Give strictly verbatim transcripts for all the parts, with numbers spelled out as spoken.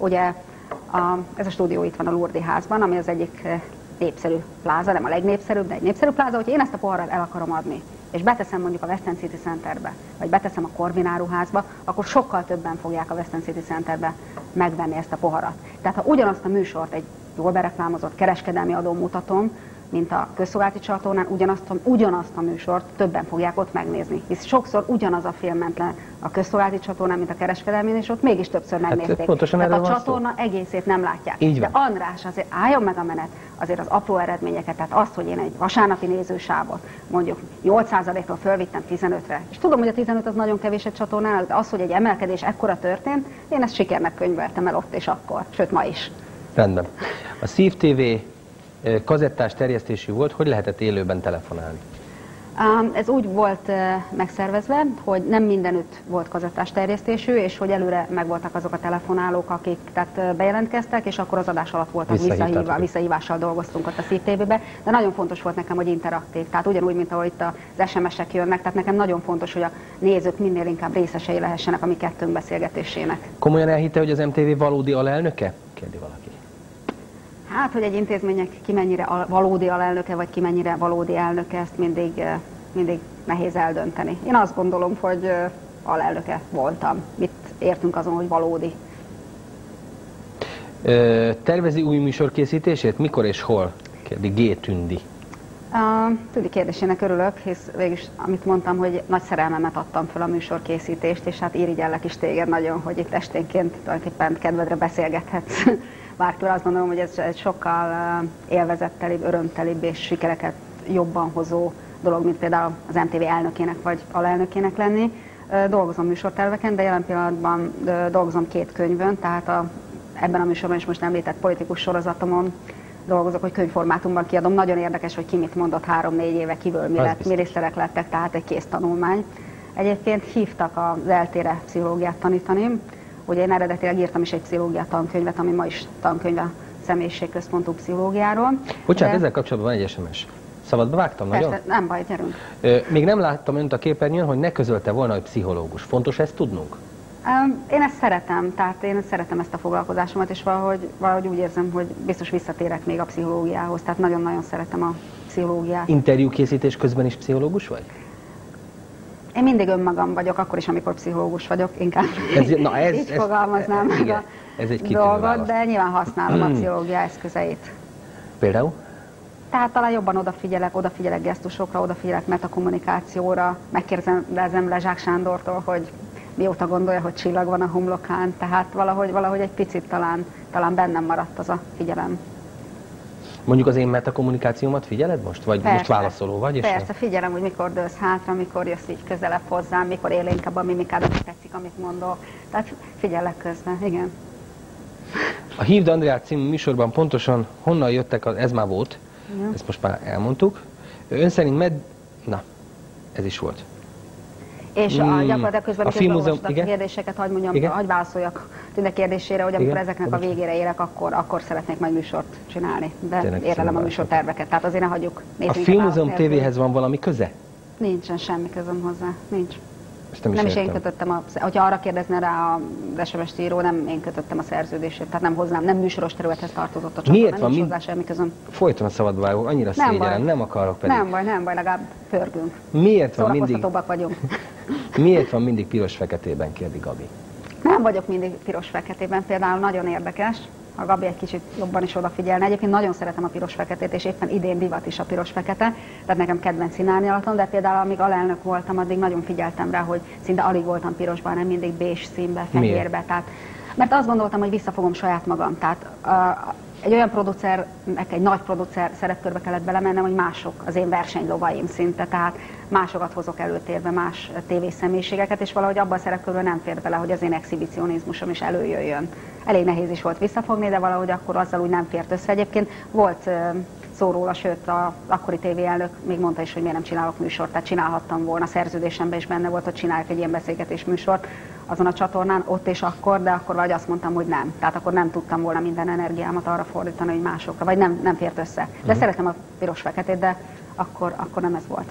ugye a, ez a stúdió itt van a Lourdes házban, ami az egyik népszerű pláza, nem a legnépszerűbb, de egy népszerű pláza, hogy én ezt a poharat el akarom adni, és beteszem mondjuk a West End City Centerbe, vagy beteszem a Corvin áruházba, akkor sokkal többen fogják a West End City Centerbe megvenni ezt a poharat. Tehát ha ugyanazt a műsort egy jól bereklámozott kereskedelmi adón mutatom, mint a közszolgálati csatornán, ugyanazt, ugyanazt a műsort többen fogják ott megnézni. Hisz sokszor ugyanaz a film ment le a közszolgálati csatornán, mint a kereskedelmén, és ott mégis többször megnézték. Hát, pontosan Tehát a van csatorna szó. Egészét nem látják. Így De András, azért álljon meg a menet, azért az apró eredményeket, tehát azt, hogy én egy vasárnapi nézősávot mondjuk nyolc százalékról fölvittem tizenötre, és tudom, hogy a tizenöt az nagyon kevés egy csatornán, de az, hogy egy emelkedés ekkora történt, én ezt sikernek könyveltem el ott és akkor, sőt ma is. Rendben. A Szív té vé kazettás terjesztésű volt, hogy lehetett élőben telefonálni? Ez úgy volt megszervezve, hogy nem mindenütt volt kazettás terjesztésű, és hogy előre megvoltak azok a telefonálók, akik tehát bejelentkeztek, és akkor az adás alatt voltak visszahívva, visszahívással dolgoztunk ott a Szív té vébe, de nagyon fontos volt nekem, hogy interaktív, tehát ugyanúgy, mint ahogy itt az es em esek jönnek, tehát nekem nagyon fontos, hogy a nézők minél inkább részesei lehessenek a mi kettőnk beszélgetésének. Komolyan elhitte, hogy az em té vé valódi alelnöke? Kérdi valaki. Hát, hogy egy intézmények ki mennyire valódi alelnöke, vagy ki mennyire valódi elnöke, ezt mindig, mindig nehéz eldönteni. Én azt gondolom, hogy alelnöke voltam. Mit értünk azon, hogy valódi? Ö, tervezi új műsor készítését? Mikor és hol? Kérdi G. Tündi. A Tündi kérdésének örülök, hisz végülis, amit mondtam, hogy nagy szerelmemet adtam fel a műsorkészítést, és hát irigyellek is téged nagyon, hogy itt esténként tulajdonképpen kedvedre beszélgethetsz. Bárkivel azt gondolom, hogy ez egy sokkal élvezettelibb, örömtelibb és sikereket jobban hozó dolog, mint például az em té vé elnökének vagy alelnökének lenni. Dolgozom műsorterveken, de jelen pillanatban dolgozom két könyvön, tehát a, ebben a műsorban is most említett politikus sorozatomon dolgozok, hogy könyvformátumban kiadom. Nagyon érdekes, hogy ki mit mondott három-négy éve, kívül mi lett, miniszterek lettek, tehát egy kész tanulmány. Egyébként hívtak az eltére pszichológiát tanítani. Ugye én eredetileg írtam is egy pszichológia tankönyvet, ami ma is tankönyv a személyiségközpontú pszichológiáról. Bocsánat, de... ezzel kapcsolatban van egy es em es. Szabadba vágtam Persze, nagyon? nem baj, gyerünk. Ö, még nem láttam önt a képernyőn, hogy ne közölte volna, hogy pszichológus. Fontos ezt tudnunk? Én ezt szeretem, tehát én szeretem ezt a foglalkozásomat, és valahogy, valahogy úgy érzem, hogy biztos visszatérek még a pszichológiához, tehát nagyon-nagyon szeretem a pszichológiát. Interjúkészítés közben is pszichológus vagy? Én mindig önmagam vagyok, akkor is, amikor pszichológus vagyok, inkább ez, na ez, így ez, fogalmaznám ez, meg igen, a ez egy dolgot, de nyilván használom hmm. a pszichológia eszközeit. Például? Tehát talán jobban odafigyelek, odafigyelek gesztusokra, odafigyelek metakommunikációra, megkérdezem Lezsák Sándortól, hogy mióta gondolja, hogy csillag van a homlokán, tehát valahogy, valahogy egy picit talán, talán bennem maradt az a figyelem. Mondjuk az én metakommunikációmat figyeled most? Vagy persze, most válaszoló vagy? És persze, nem? Figyelem, hogy mikor dőlsz hátra, mikor jössz így közelebb hozzám, mikor élénkebb a mimikád, hogy tetszik, amit mondok. Tehát figyellek közben, igen. A Hívd Andreát című műsorban pontosan honnan jöttek, az, ez már volt, ja. Ezt most már elmondtuk. Ön szerint med... Na, ez is volt. És mm, a gyakorlatilag közben, mikor olvasod a kérdéseket, hagy mondjam, hagy válaszoljak Tünde kérdésére, hogy amikor igen? ezeknek a végére érek, akkor, akkor szeretnék majd műsort csinálni. De érlelem a műsorterveket, tehát azért ne hagyjuk. A Filmmúzeum té véhez van valami köze? Nincsen semmi közöm hozzá, nincs. Nem is, nem is én kötöttem, a, hogyha arra kérdezne rá a es em es író, nem én kötöttem a szerződését, tehát nem hozzám, nem műsoros területhez tartozott a csatorna, nem nincs hozzá semmi közöm. Folyton a szabadba vágok, annyira szégyellem, nem akarok pedig. Nem baj, nem baj, legalább pörgünk. Miért van mindig, vagyunk. Miért van mindig piros-feketében, kérdi Gabi? Nem vagyok mindig piros-feketében, például nagyon érdekes, a Gabi egy kicsit jobban is odafigyelne. Egyébként nagyon szeretem a piros-feketét, és éppen idén divat is a piros-fekete, tehát nekem kedvenc színárnyalatom, de például amíg alelnök voltam, addig nagyon figyeltem rá, hogy szinte alig voltam pirosban, hanem mindig bés színbe, fehérbe. Tehát, mert azt gondoltam, hogy visszafogom saját magam. Tehát uh, egy olyan producernek, egy nagy producer szerepkörbe kellett belemennem, hogy mások az én versenylovaim szinte, tehát másokat hozok előtérbe, más tévészemélységeket, és valahogy abban a szerepkörben nem fér bele, hogy az én exhibicionizmusom is előjöjjön. Elég nehéz is volt visszafogni, de valahogy akkor azzal úgy nem fért össze. Egyébként volt szó róla, sőt az akkori tévéelnök még mondta is, hogy miért nem csinálok műsort, tehát csinálhattam volna, a szerződésemben is benne volt, hogy csinálják egy ilyen beszélgetés műsort azon a csatornán, ott és akkor, de akkor vagy azt mondtam, hogy nem. Tehát akkor nem tudtam volna minden energiámat arra fordítani, hogy másokra, vagy nem, nem fért össze. De uh-huh. szeretem a piros-feketét, de akkor, akkor nem ez volt.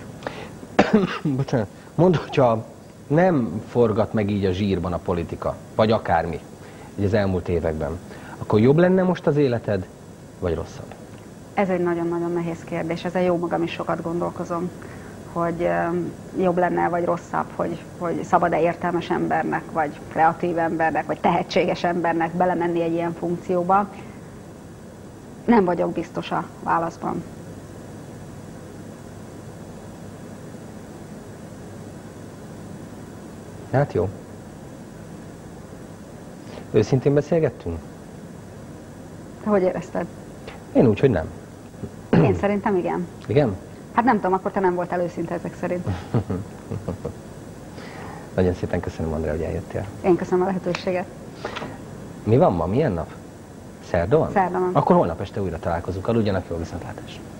Bocsánat, mondd, hogyha nem forgat meg így a zsírban a politika, vagy akármi, így az elmúlt években, akkor jobb lenne most az életed, vagy rosszabb? Ez egy nagyon-nagyon nehéz kérdés, ezzel jó magam is sokat gondolkozom, hogy jobb lenne, vagy rosszabb, hogy, hogy szabad-e értelmes embernek, vagy kreatív embernek, vagy tehetséges embernek belemenni egy ilyen funkcióba. Nem vagyok biztos a válaszban. Hát jó. Őszintén beszélgettünk? Hogy érezted? Én úgy, hogy nem. Én szerintem igen. Igen? Hát nem tudom, akkor te nem voltál őszinte ezek szerint. Nagyon szépen köszönöm, Andrea, hogy eljöttél. Én köszönöm a lehetőséget. Mi van ma? Milyen nap? Szerda van? Szerda van. Akkor holnap este újra találkozunk. Aludjanak jól, viszontlátásra.